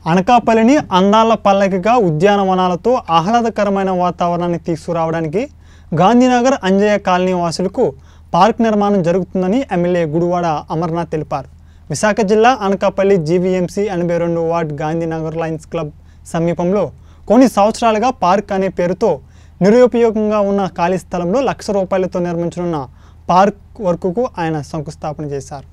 అనకాపల్లిని అందాల పల్లకిగా ఉద్యానవనాలతో ఆహ్లాదకరమైన వాతావరణాన్ని తీసుకురావడానికి గాంధీనగర్ అంజయ్య కాలనీ వాసులకు పార్క్ నిర్మాణం జరుగుతుందని ఎమ్మెల్యే గుడివాడ అమర్నాథ్ తెలిపారు. విశాఖ జిల్లా Anakapalli GVMC 82 ward Gandhinagar lions club సమీపంలో కొన్ని సంవత్సరాలుగా పార్క్ అనే పేరుతో నిరుపయోగంగా ఉన్న ఖాళీ స్థలంలో ₹1,00,000 తో నిర్మించనున్న పార్క్ వర్కుకు ఆయన శంకుస్థాపన చేశారు.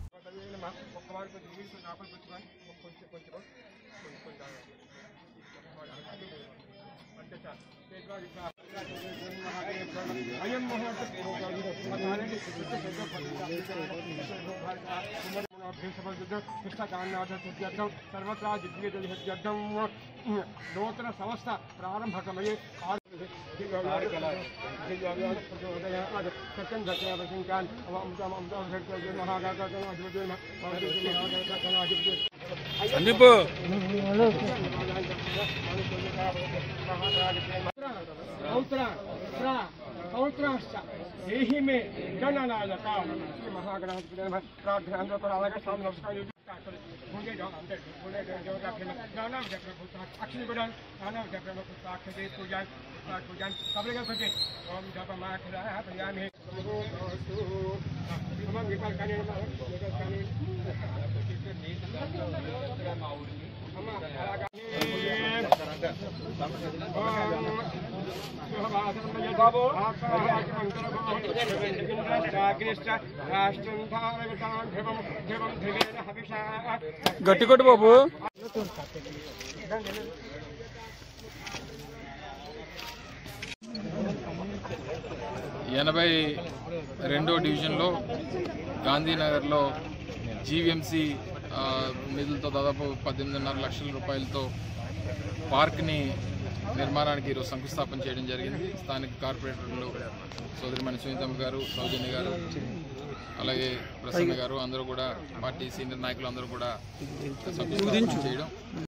నూతన సంస్థ ప్రారంభకమయ్యే पौत्राश्च देहि में गणनायका श्री महागणाधिपति प्रार्थना पर अलग सामने नमस्कार भूले जाओ अंदर भूले जाओ जाके नाना जगह पुस्तक अक्षय बदन नाना जगह पुस्तक के पूजन कबले का करके ओम जप माखरा प्रयामे हम विकल करने గట్టి కొట్టు బాబు. 82వ డివిజన్లో గాంధీనగర్లో జీవీఎంసీ నిధులతో దాదాపు 18.5 లక్షల రూపాయలతో పార్క్ని నిర్మాణానికి ఈరోజు శంకుస్థాపన చేయడం జరిగింది. స్థానిక కార్పొరేటర్లు సోదరిమణి సునీతమ్మ గారు, సౌజన్య గారు, అలాగే ప్రసన్న గారు అందరూ కూడా పార్టీ సీనియర్ నాయకులు అందరూ కూడా శంకుస్థాపన చేయడం